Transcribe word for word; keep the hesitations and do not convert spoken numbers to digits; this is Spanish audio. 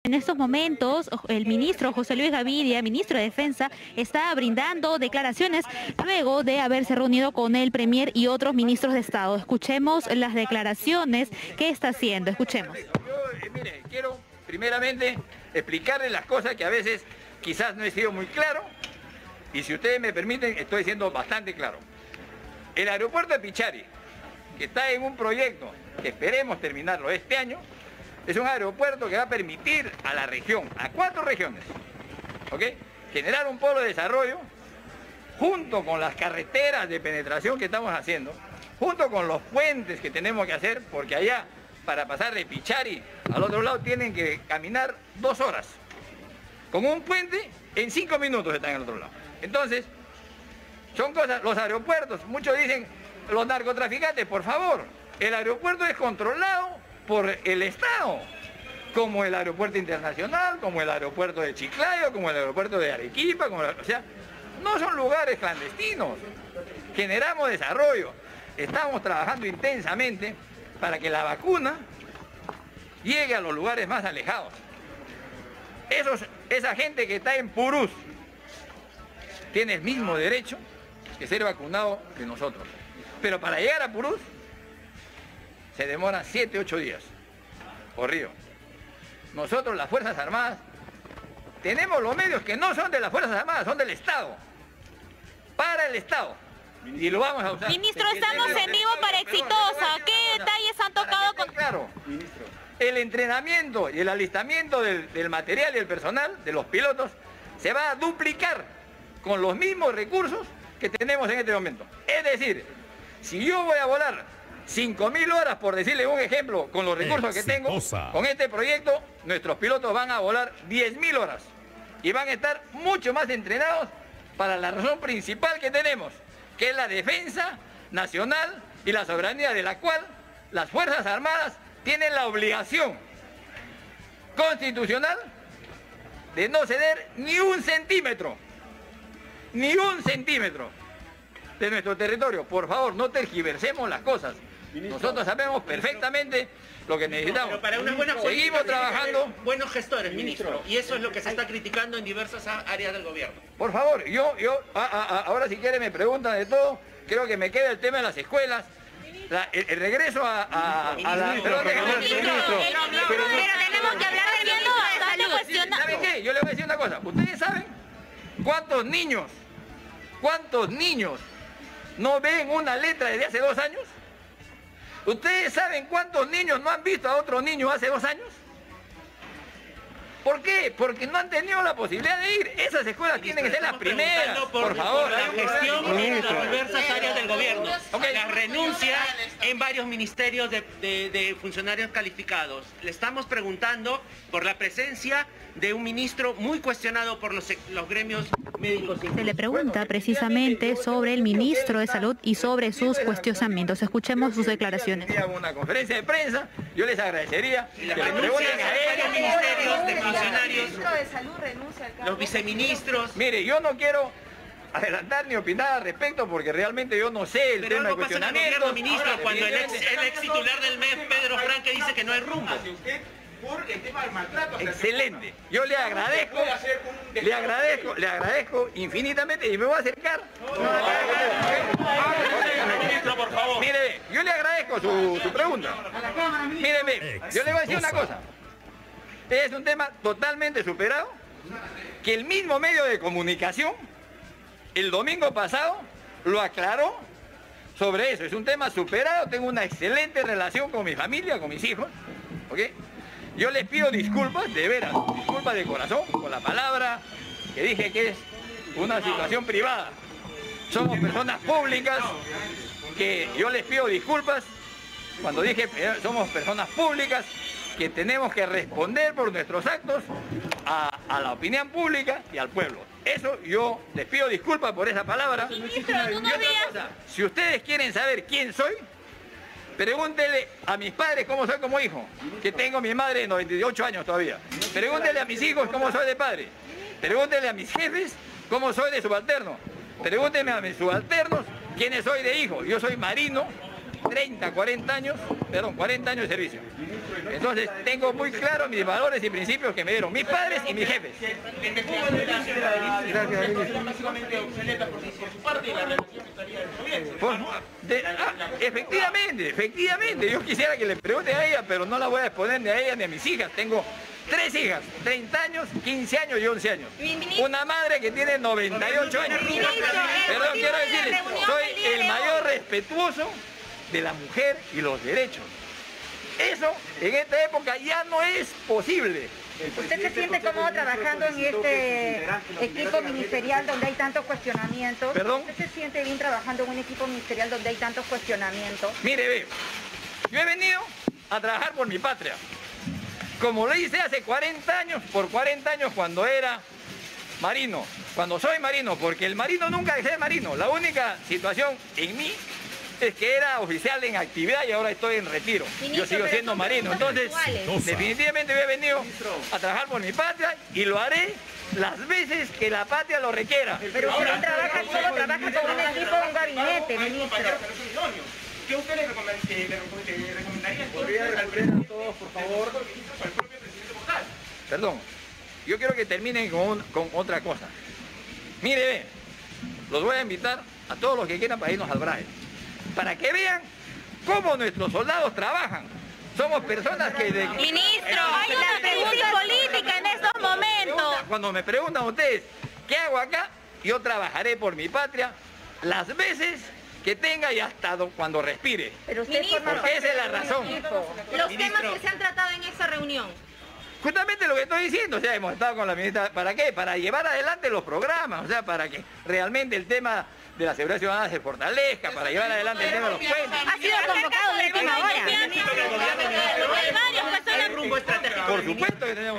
En estos momentos, el ministro José Luis Gaviria, ministro de Defensa, está brindando declaraciones luego de haberse reunido con el Premier y otros ministros de Estado. Escuchemos las declaraciones que está haciendo. Escuchemos. Yo, eh, mire, quiero primeramente explicarles las cosas que a veces quizás no he sido muy claro, y si ustedes me permiten, estoy siendo bastante claro. El aeropuerto de Pichari, que está en un proyecto que esperemos terminarlo este año, es un aeropuerto que va a permitir a la región, a cuatro regiones, ¿ok?, generar un polo de desarrollo junto con las carreteras de penetración que estamos haciendo, junto con los puentes que tenemos que hacer, porque allá, para pasar de Pichari al otro lado, tienen que caminar dos horas. Con un puente, en cinco minutos están al otro lado. Entonces, son cosas, los aeropuertos, muchos dicen, los narcotraficantes, por favor, el aeropuerto es controlado por el Estado, como el aeropuerto internacional, como el aeropuerto de Chiclayo, como el aeropuerto de Arequipa, como la, o sea, no son lugares clandestinos. Generamos desarrollo, estamos trabajando intensamente para que la vacuna llegue a los lugares más alejados. Esos, esa gente que está en Purús tiene el mismo derecho que ser vacunado que nosotros. Pero para llegar a Purús se demora siete, ocho días por río. Nosotros, las Fuerzas Armadas, tenemos los medios que no son de las Fuerzas Armadas, son del Estado. Para el Estado. Y lo vamos a usar. Ministro, estamos en vivo para Exitosa. ¿Qué detalles han tocado con...? Claro, ministro. El entrenamiento y el alistamiento del, del material y el personal, de los pilotos, se va a duplicar con los mismos recursos que tenemos en este momento. Es decir, si yo voy a volar cinco mil horas, por decirle un ejemplo, con los recursos que tengo, con este proyecto, nuestros pilotos van a volar diez mil horas y van a estar mucho más entrenados para la razón principal que tenemos, que es la defensa nacional y la soberanía, de la cual las Fuerzas Armadas tienen la obligación constitucional de no ceder ni un centímetro, ni un centímetro de nuestro territorio. Por favor, no tergiversemos las cosas. Ministro, nosotros sabemos perfectamente lo que necesitamos. Pero para una buena seguimos trabajando. Buenos gestores, ministro, y eso es lo que se está criticando en diversas áreas del gobierno. Por favor, yo, yo, a, a, ahora si quiere me preguntan de todo, creo que me queda el tema de las escuelas, la, el, el regreso a, a, a la... Ministro, pero tenemos que hablar de viendo bastante cuestionado. ¿Saben qué? Yo les voy a decir una cosa. ¿Ustedes saben cuántos niños, cuántos niños no ven una letra desde hace dos años? ¿Ustedes saben cuántos niños no han visto a otro niño hace dos años? ¿Por qué? Porque no han tenido la posibilidad de ir. Esas escuelas tienen que ser las primeras, por, por favor. Por la gestión en las diversas áreas del gobierno. Okay. La renuncia en varios ministerios de, de, de funcionarios calificados. Le estamos preguntando por la presencia de un ministro muy cuestionado por los, los gremios médicos. Se le pregunta precisamente sobre el ministro de Salud y sobre sus cuestionamientos. Escuchemos sus declaraciones. Una conferencia de prensa, yo les agradecería que le pregunten a varios ministerios de funcionarios, el ministro de Salud renuncia al cargo. Los viceministros. Mire, yo no quiero adelantar ni opinar al respecto porque realmente yo no sé el Pero tema de algo pasa en el cuestionamiento. gobierno, ministro, Ahora, cuando el ex, el ex titular del M E F, Pedro Franque, dice que no hay rumbo. Por el tema del maltrato. Excelente. Yo le agradezco, le agradezco, le agradezco infinitamente y me voy a acercar. Ministro, por favor. Mire, yo le agradezco su, su pregunta. Míreme, yo le voy a decir una cosa. Es un tema totalmente superado, que el mismo medio de comunicación el domingo pasado lo aclaró sobre eso. Es un tema superado, tengo una excelente relación con mi familia, con mis hijos, ¿ok? Yo les pido disculpas, de veras, disculpas de corazón, por la palabra que dije que es una situación privada. Somos personas públicas, que yo les pido disculpas cuando dije eh, somos personas públicas, que tenemos que responder por nuestros actos a, a la opinión pública y al pueblo. Eso yo les pido disculpas por esa palabra. Ministro, y otra cosa, si ustedes quieren saber quién soy, pregúntele a mis padres cómo soy como hijo, que tengo mi madre de noventa y ocho años todavía. Pregúntele a mis hijos cómo soy de padre. Pregúntele a mis jefes cómo soy de subalterno. Pregúntenme a mis subalternos quiénes soy de hijo. Yo soy marino treinta, cuarenta años, perdón, cuarenta años de servicio. Entonces tengo muy claros mis valores y principios que me dieron mis padres y mis jefes. Por, de, ah, efectivamente, efectivamente, yo quisiera que le pregunten a ella, pero no la voy a exponer ni a ella ni a mis hijas. Tengo tres hijas, treinta años, quince años y once años. Una madre que tiene noventa y ocho años. Perdón, quiero decirles, soy el mayor respetuoso de la mujer y los derechos. Eso en esta época ya no es posible. ¿Usted se siente cómodo trabajando en este equipo ministerial donde hay tantos cuestionamientos? ¿Perdón? ¿Usted se siente bien trabajando en un equipo ministerial donde hay tantos cuestionamientos? Mire, ve, yo he venido a trabajar por mi patria. Como lo hice hace cuarenta años, por cuarenta años cuando era marino, cuando soy marino, porque el marino nunca dejé de marino. La única situación en mí es que era oficial en actividad y ahora estoy en retiro. Ministro, yo sigo siendo marino, entonces definitivamente yo he venido a trabajar por mi patria y lo haré las veces que la patria lo requiera. Pero usted no trabaja solo, trabaja con un equipo, un gabinete, ministro. ¿Qué usted le recomendaría entonces al presidente, todos, por favor, al propio presidente Portal? Perdón, yo quiero que terminen con, un, con otra cosa. Mire, ve, los voy a invitar a todos los que quieran para irnos al Braille, para que vean cómo nuestros soldados trabajan. Somos personas que... De... Ministro, hay una crisis política en estos momentos. Cuando me preguntan ustedes, ¿qué hago acá? Yo trabajaré por mi patria las veces que tenga y hasta cuando respire. Pero usted forma porque esa es la razón. Los temas que se han tratado en esa reunión. Justamente lo que estoy diciendo, o sea, hemos estado con la ministra, ¿para qué? Para llevar adelante los programas, o sea, para que realmente el tema de la seguridad ciudadana se fortalezca, para llevar adelante el tema de los puentes. Ha sido convocado de última hora. Por supuesto que tenemos